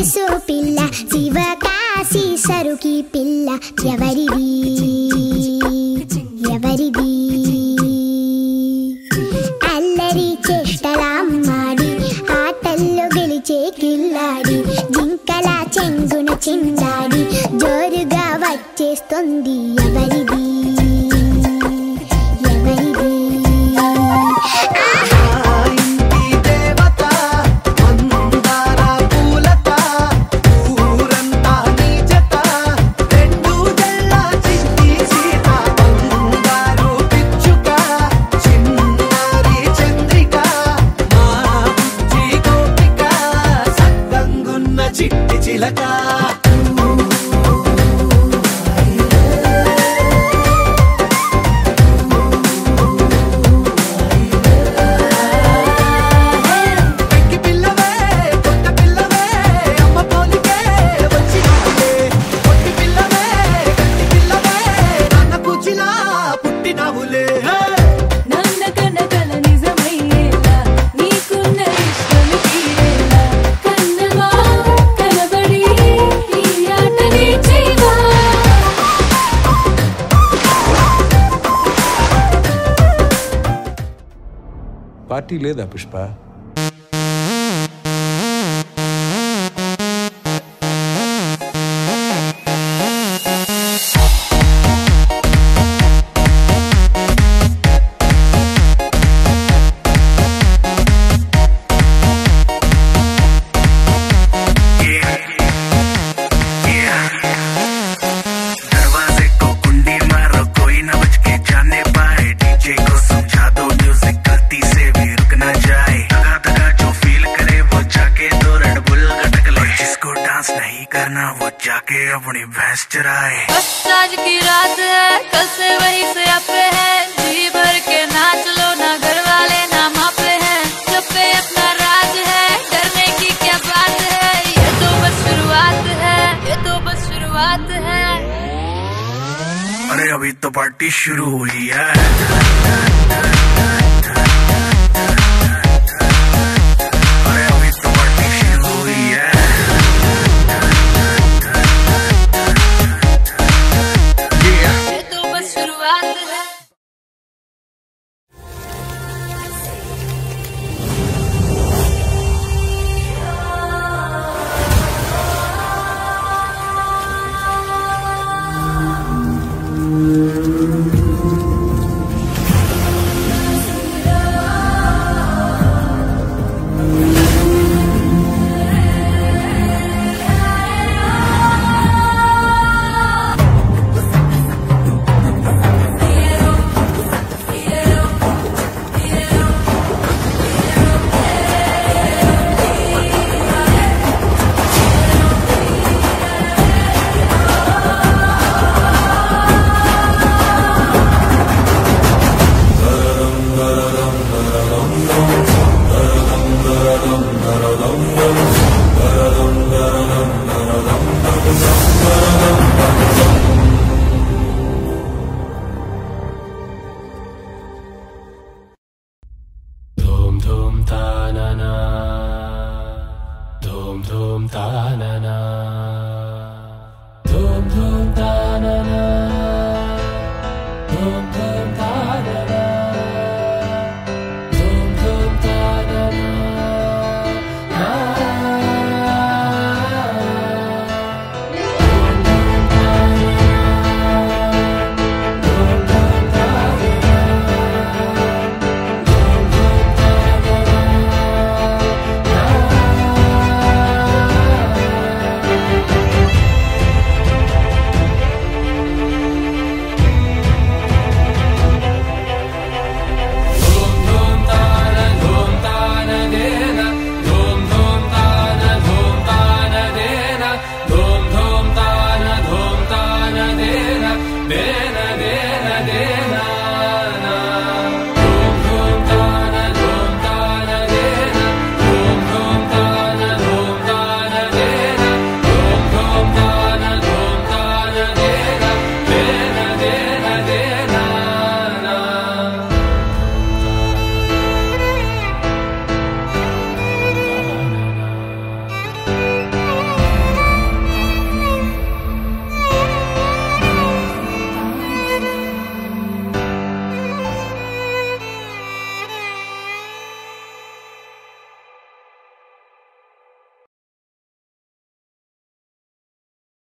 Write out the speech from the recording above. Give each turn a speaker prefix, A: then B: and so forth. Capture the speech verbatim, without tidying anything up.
A: సొగసు పిల్ల శివకాశి సరుకి పిల్ల ఎవరిది ఎవరిది అల్లరి చేష్టలామ్మాడి ఆటల్లో గెలిచే కిల్లాడి జింకల చెంగున చిందాడి జోరుగా వచ్చేస్తుంది ఎవరిది ఎవరిది
B: పార్టీ లేదా పుష్ప?
C: वो जाके अपनी भैंस चराए।
D: बस आज की रात है, कल से वही से अपे है, जी भर के नाच लो ना घर वाले ना मापे हैं, जब पे अपना राज है, डरने की क्या बात है, ये तो बस शुरुआत है, ये तो बस शुरुआत है।
C: अरे अभी तो पार्टी शुरू हुई है।
E: Dhum dhum ta na na, dhum dhum ta na na.